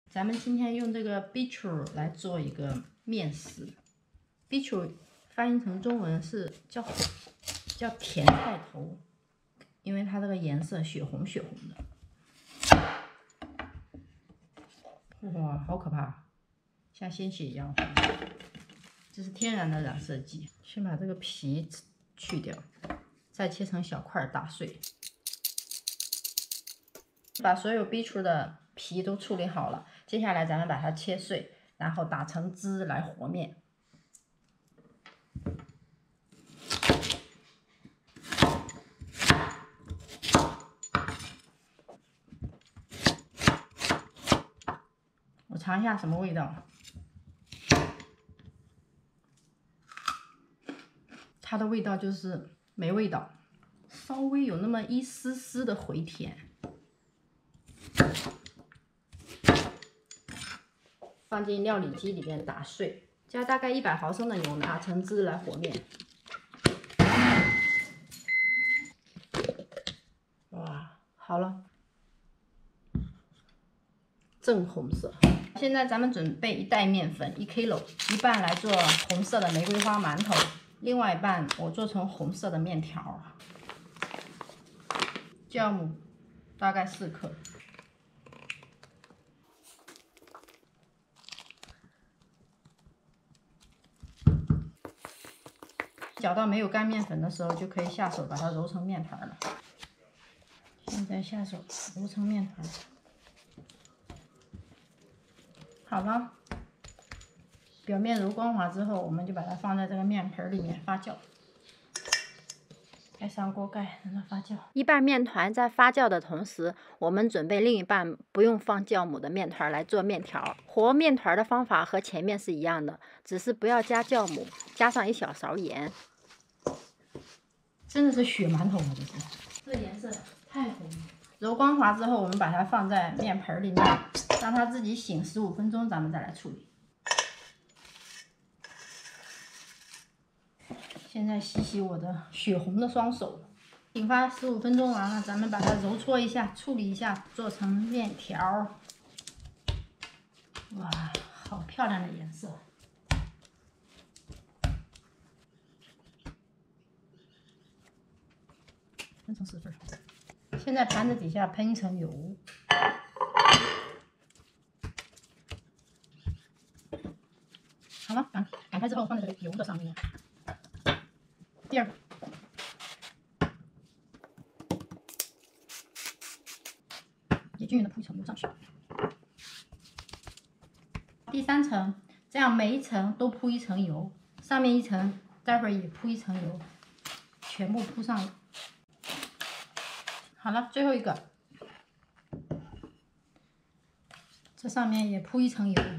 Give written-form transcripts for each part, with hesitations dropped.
咱们今天用这个 bichu 来做一个面食。bichu 翻译成中文是叫甜菜头，因为它这个颜色血红血红的。哇，好可怕，像鲜血一样红。这是天然的染色剂。先把这个皮去掉，再切成小块打碎。把所有 bichu 的皮都处理好了，接下来咱们把它切碎，然后打成汁来和面。我尝一下什么味道？它的味道就是没味道，稍微有那么一丝丝的回甜。放进料理机里面打碎，加大概100毫升的牛奶，打成汁来和面。哇，好了，正红色。现在咱们准备1袋面粉，1 kg， 一半来做红色的玫瑰花馒头，另外一半我做成红色的面条。酵母大概4克。搅到没有干面粉的时候，就可以下手把它揉成面团了。现在下手揉成面团。好了，表面揉光滑之后，我们就把它放在这个面盆里面发酵。盖上锅盖，让它发酵。 一半面团在发酵的同时，我们准备另一半不用放酵母的面团来做面条。和面团的方法和前面是一样的，只是不要加酵母，加上1小勺盐。 真的是血馒头啊！这颜色太红了。揉光滑之后，我们把它放在面盆里面，让它自己醒15分钟，咱们再来处理。现在洗洗我的血红的双手。醒发15分钟完了，咱们把它揉搓一下，处理一下，做成面条。哇，好漂亮的颜色！分成4份。现在盘子底下喷一层油。好了，打开之后放在这个油的上面。第2个，也均匀的铺一层油上去。第3层，这样每一层都铺1层油，上面1层，待会儿也铺1层油，全部铺上了。好了，最后一个，这上面也铺1层油。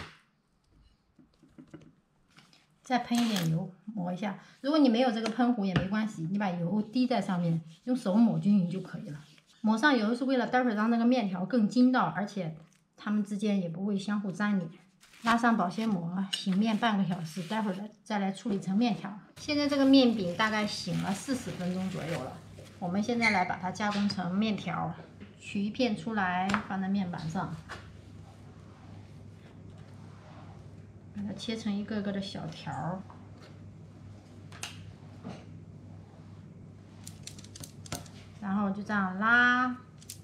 再喷一点油，抹一下。如果你没有这个喷壶也没关系，你把油滴在上面，用手抹均匀就可以了。抹上油是为了待会儿让那个面条更筋道，而且它们之间也不会相互粘连。拉上保鲜膜，醒面半个小时，待会儿再来处理成面条。现在这个面饼大概醒了40分钟左右了，我们现在来把它加工成面条，取一片出来放在面板上。把它切成一个个的小条，然后就这样拉，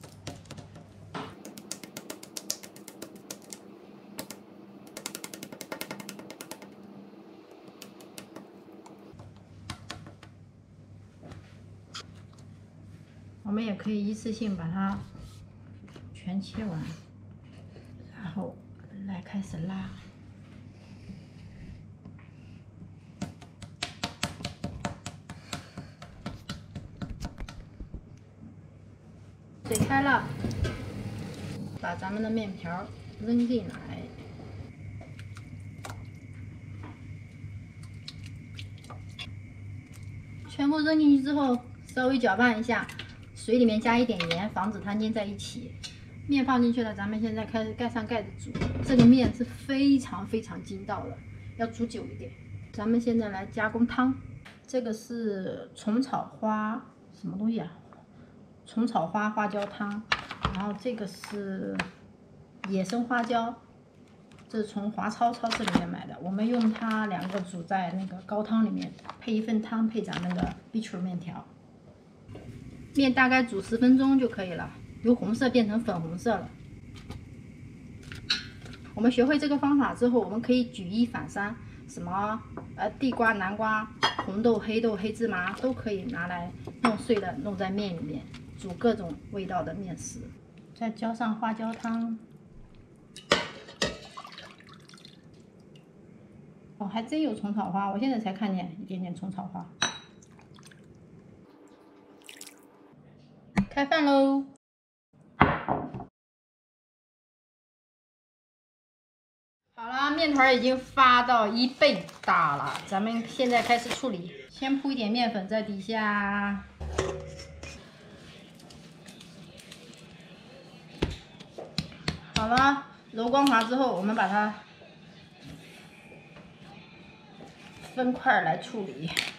我们也可以一次性把它全切完，然后来开始拉。水开了，把咱们的面条扔进来，全部扔进去之后，稍微搅拌一下，水里面加一点盐，防止它粘在一起。面放进去了，咱们现在开始盖上盖子煮。这个面是非常非常筋道的，要煮久一点。咱们现在来加工汤，这个是虫草花什么东西啊？虫草花花椒汤，然后这个是野生花椒，这是从华超超市里面买的。我们用它2个煮在那个高汤里面，配一份汤，配咱们的 Beecher 面条。面大概煮10分钟就可以了，由红色变成粉红色了。我们学会这个方法之后，我们可以举一反三，什么地瓜、南瓜、红豆、黑豆、黑芝麻都可以拿来弄碎了，弄在面里面煮各种味道的面食。再浇上花椒汤。哦，还真有虫草花，我现在才看见一点点虫草花。开饭喽！好了，面团已经发到1倍大了，咱们现在开始处理。先铺一点面粉在底下，好了，揉光滑之后，我们把它分块来处理。